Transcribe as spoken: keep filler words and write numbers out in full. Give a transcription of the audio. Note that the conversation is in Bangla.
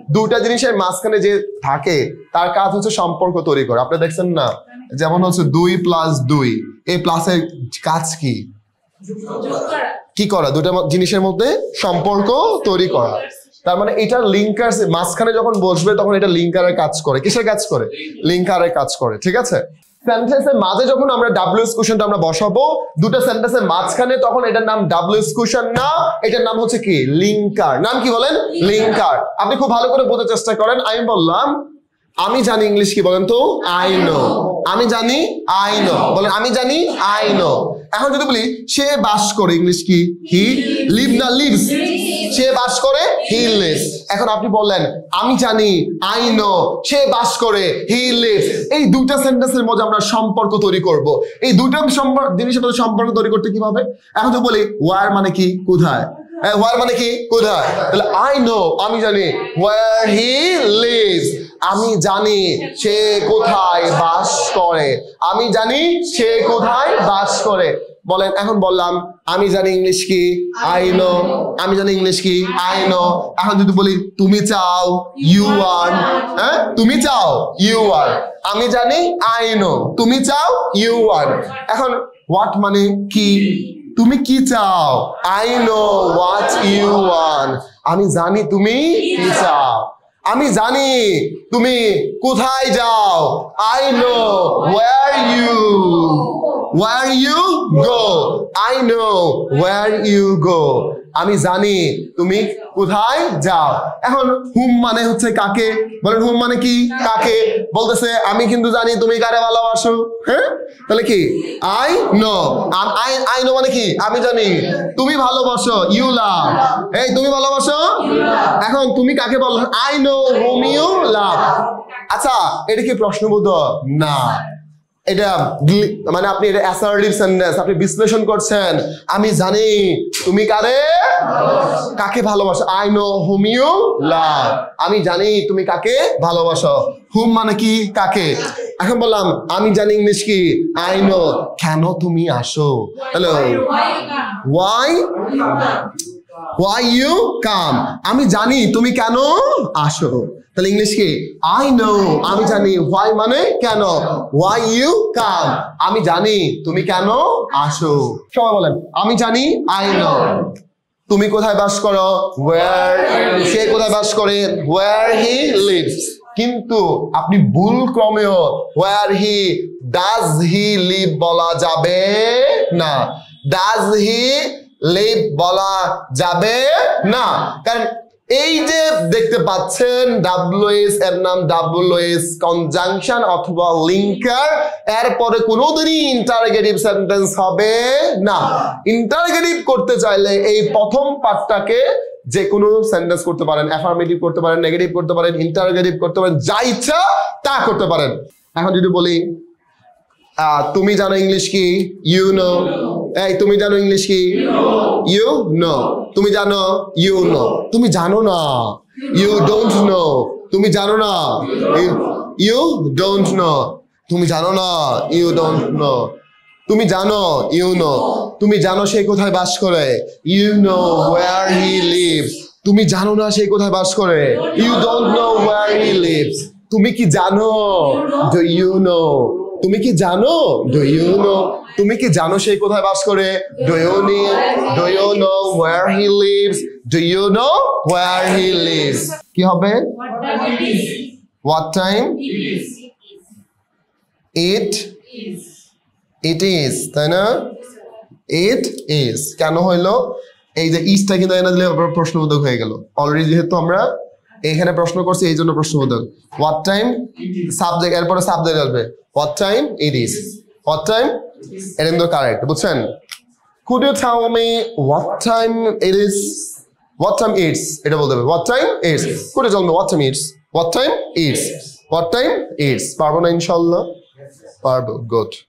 দুটা জিনিসের মাঝখানে যে থাকে তার কাজ হচ্ছে সম্পর্ক তৈরি করা। আপনি দেখছেন না, যেমন হচ্ছে দুই প্লাস দুই, এই প্লাসের কাজ কি কি করা? দুটা জিনিসের মধ্যে সম্পর্ক তৈরি করা। তার মানে এটা লিঙ্কার, মাঝখানে যখন বসবে তখন এটা লিঙ্কারের কাজ করে। কিসের কাজ করে? লিঙ্কারের কাজ করে। ঠিক আছে, সেন্টেন্সের মাঝে যখন আমরা ডাব্লিউএস কোশ্চেনটা আমরা বসাবো দুটো সেন্টেন্সের মাঝখানে, তখন এটার নাম ডাব্লিউএস কোশ্চেন না, এটার নাম হচ্ছে কি? লিঙ্কার। নাম কি বলেন? লিঙ্কার। আপনি খুব ভালো করে বোঝার চেষ্টা করেন। আমি বললাম আমি জানি ইংলিশ কি বলেন তো? I know. আমি জানি আই নো বলেন। আমি জানি আই নো। এখন যদি বলি সে বাস করে, ইংলিশ কি? হি লিভ না লিভস? সে বাস করে, হি লিভস। এখন আপনি বললেন আমি জানি আই নো সে বাস করে, হি লিভস। এই দুইটা সেন্টেন্সের মধ্যে আমরা সম্পর্ক তৈরি করব। এই দুইটা জিনিসের মধ্যে সম্পর্ক তৈরি করতে কিভাবে? এখন তো বলি ওয়ার মানে কি? কোথায়। ওয়ার মানে কি? কোথায়। তাহলে আই নো আমি জানি ওয়ার হি লিভস, আমি জানি সে কোথায় বাস করে। আমি জানি সে কোথায় বাস করে। বলেন এখন বললাম আমি জানি ইংলিশ কি? I know. আমি জানি ইংলিশ কি? I know. এখন যদি বলি তুমি চাও, ইউ আর। হ্যাঁ, তুমি চাও, ইউ আর। আমি জানি আই নো। তুমি চাও, ইউ আর। এখন হোয়াট মানে কি? তুমি কি চাও? I know what you want. আমি জানি তুমি কি চাও। আমি জানি তুমি কোথায় যাও। I know where you where you go. I know where you go. আমি জানি তুমি কোথায় যাও। এখন হুম মানে হচ্ছে কাকে? বলেন হুম মানে কি? কাকে বলতেছে? আমি কিন্তু জানি তুমি কারে ভালোবাসো। হ্যাঁ, তাহলে কি? I know. I I know মানে কি? আমি জানি তুমি ভালোবাসো, ইউ লাভ। এই তুমি ভালোবাসো। এখন তুমি কাকে বল? I know hmm you love. আচ্ছা, এটা কি প্রশ্নবোধক? না, এটা মানে আপনি এটা অ্যাসার্টিভ সেন্টেন্স, আপনি বিশ্লেষণ করছেন। আমি জানি তুমি কারে কাকে ভালোবাসো। I know hmm you love. আমি জানি তুমি কাকে ভালোবাসো। হুম মানে কি? কাকে। এখন বললাম আমি জানি ইংলিশ কি? আই নো কেন তুমি আসো। Hello, why why you come. আমি জানি তুমি কেন আসো। তাহলে ইংলিশ কি? আই নো আমি জানি, হোয়াই মানে কেন, হোয়াই ইউ কাম আমি জানি তুমি কেন আসো। সবাই বলেন আমি জানি আই নো। তুমি কোথায় বাস করো? ওয়্যার। সে কোথায় বাস করে? Where he lives. কিন্তু আপনি ভুল ক্রমেও where he does he live বলা যাবে না। ডাজ হি লিভ বলা যাবে না, কারণ এই যে দেখতে পাচ্ছেন ডাব্লিউএস এর নাম ডাব্লিউএস কনজাংশন অথবা লিঙ্কার, এরপরে কোনোদিনই ইন্টারোগেটিভ সেন্টেন্স হবে না। ইন্টারোগেটিভ করতে চাইলে এই প্রথম পার্টটাকে যে কোনো সেন্টেন্স করতে পারেন, অ্যাফার্মেটিভ করতে পারেন, নেগেটিভ করতে পারেন, ইন্টারোগেটিভ করতে পারেন, যা ইচ্ছা তা করতে পারেন। এখন যদি বলি তুমি জানো ইংলিশ কি? You know. এই তুমি জানো ইংলিশ কি? You know. তুমি জানো? You know. তুমি জানো না, ইউ ডোন্ট নো। তুমি জানো না, ইউ ডোন্ট নো। তুমি জানো না, ইউ ডোন্ট নো। তুমি জানো, ইউ নো। তুমি জানো সে কোথায় বাস করে? You know where he lives. তুমি জানো না সে কোথায় বাস করে? You don't know where he lives. তুমি কি জানো? Do you know. তুমি কি জানো? Do you know. তুমি কি জানো সে কোথায় বাস করে? Do you knee do you know where he lives. Do you know where he lives. কি হবে? What time it it is. তাই না? ইট ইজ কেন হইলো? এই যে ইজটা কিন্তু এনে দিলে প্রশ্নবোধক হয়ে গেল। অলরেডি যেহেতু আমরা এখানে প্রশ্ন করছি এই জন্য প্রশ্নবোধক। হোয়াট টাইম সাবজেক্ট, এরপরে সাবজেক্ট আসবে। What time it is. What time, এটা কিন্তু কারেক্ট, বুঝছেন? Could you tell me what time it is? What time it's? এটা বলতে হবে what time it's. Could you tell me what time it's? What time it's? What time it's? পারবো না ইনশাআল্লাহ? পারবো। গুড।